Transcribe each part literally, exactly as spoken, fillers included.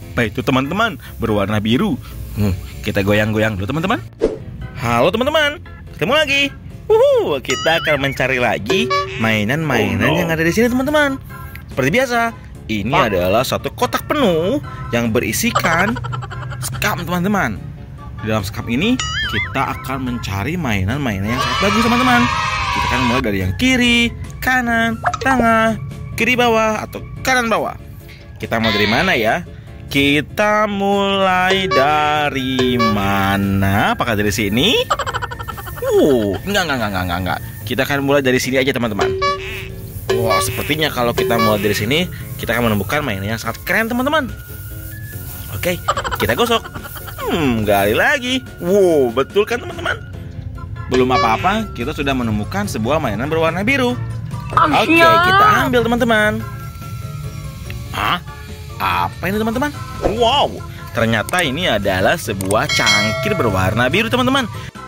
Apa itu teman-teman? Berwarna biru. Hmm, kita goyang-goyang dulu teman-teman. Halo teman-teman, ketemu lagi. Uhu, kita akan mencari lagi mainan-mainan yang ada di sini teman-teman. Seperti biasa, ini adalah satu kotak penuh yang berisikan skam teman-teman. Di dalam skam ini kita akan mencari mainan-mainan yang sangat bagus teman-teman. Kita akan mulai dari yang kiri, kanan, tengah, kiri bawah atau kanan bawah. Kita mau dari mana ya? Kita mulai dari mana? Apakah dari sini? Uh, enggak, enggak, enggak, enggak, enggak. Kita akan mulai dari sini aja teman-teman. Wah, sepertinya kalau kita mulai dari sini, kita akan menemukan mainan yang sangat keren teman-teman. Oke, kita gosok. Hmm, gali lagi. Wow, betul kan teman-teman? Belum apa-apa, kita sudah menemukan sebuah mainan berwarna biru. Oke, kita ambil teman-teman. Hah? Apa ini teman-teman? Wow, ternyata ini adalah sebuah cangkir berwarna biru teman-teman.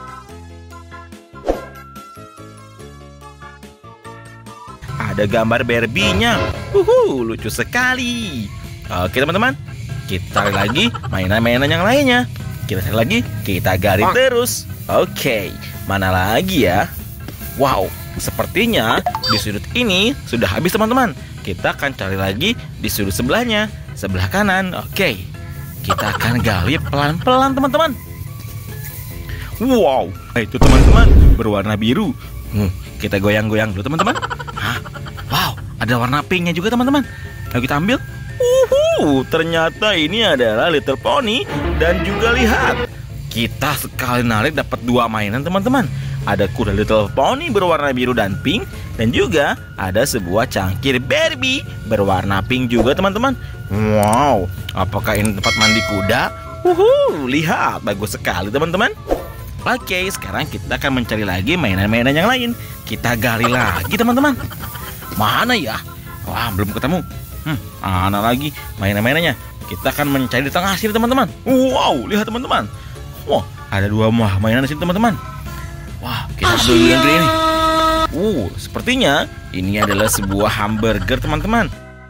Ada gambar Barbie-nya. Uhu, lucu sekali. Oke teman-teman, kita cari lagi mainan-mainan yang lainnya. Kita cari lagi, kita gali terus. Oke, mana lagi ya? Wow, sepertinya di sudut ini sudah habis teman-teman. Kita akan cari lagi di sudut sebelahnya, sebelah kanan. Oke, kita akan gali pelan-pelan teman-teman. Wow, itu teman-teman berwarna biru. Hmm, kita goyang-goyang dulu teman-teman. Hah? Wow, ada warna pinknya juga teman-teman. Ayo kita ambil. Uhu, ternyata ini adalah Little Pony. Dan juga lihat, kita sekali narik dapat dua mainan teman-teman. Ada kuda Little Pony berwarna biru dan pink. Dan juga ada sebuah cangkir Barbie berwarna pink juga teman-teman. Wow, apakah ini tempat mandi kuda? Uhu, lihat, bagus sekali teman-teman. Oke, sekarang kita akan mencari lagi mainan-mainan yang lain. Kita gali lagi teman-teman. Mana ya? Wah, belum ketemu. Hmm, mana lagi mainan-mainannya? Kita akan mencari di tengah sini teman-teman. Wow, lihat teman-teman. Wah, ada dua buah mainan di sini teman-teman. Wah, kita ambil dulu yang ini. Uh, sepertinya ini adalah sebuah hamburger teman-teman.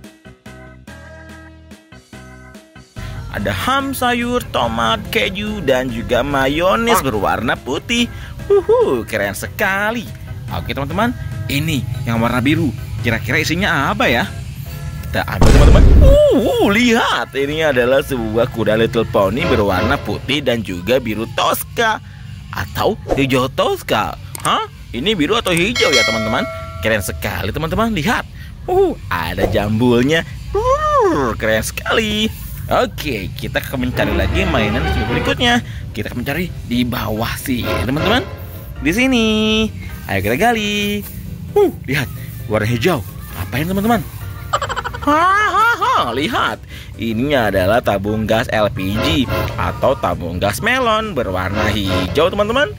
Ada ham, sayur, tomat, keju, dan juga mayones berwarna putih. Uhu, keren sekali. Oke teman-teman, ini yang warna biru. Kira-kira isinya apa ya? Kita ambil teman-teman. Uh, lihat, ini adalah sebuah kuda Little Pony berwarna putih dan juga biru Tosca atau hijau Tosca. Hah? Ini biru atau hijau ya teman-teman? Keren sekali teman-teman. Lihat. Uh, ada jambulnya. Uh, keren sekali. Oke, kita akan mencari lagi mainan berikutnya. Kita akan mencari di bawah sini teman-teman. Di sini. Ayo kita gali. Uh, lihat, warna hijau. Apa ini teman-teman? Hahaha, lihat. Ini adalah tabung gas L P G atau tabung gas melon berwarna hijau teman-teman.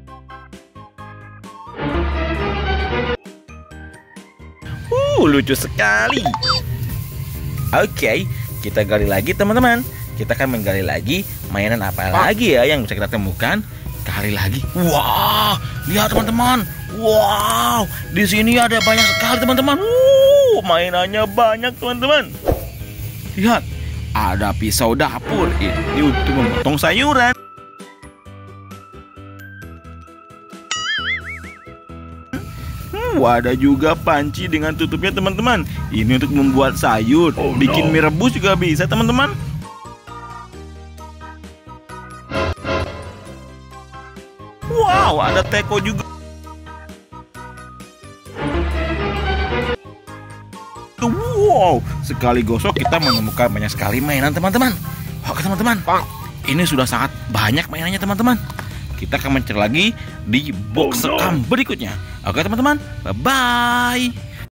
Uh, lucu sekali. Oke, kita gali lagi teman-teman. Kita akan menggali lagi mainan apa lagi ya yang bisa kita temukan. Gali lagi. Wah, lihat teman-teman. Wow, di sini ada banyak sekali teman-teman. Uh, mainannya banyak teman-teman. Lihat, ada pisau dapur. Ini untuk memotong sayuran. Hmm, ada juga panci dengan tutupnya teman-teman. Ini untuk membuat sayur. Oh, bikin mie rebus juga bisa teman-teman. Wow, ada teko juga. Wow, sekali gosok kita menemukan banyak sekali mainan teman-teman. Oke teman-teman, ini sudah sangat banyak mainannya teman-teman. Kita akan mencari lagi di box sekam berikutnya. Oke teman-teman, bye-bye.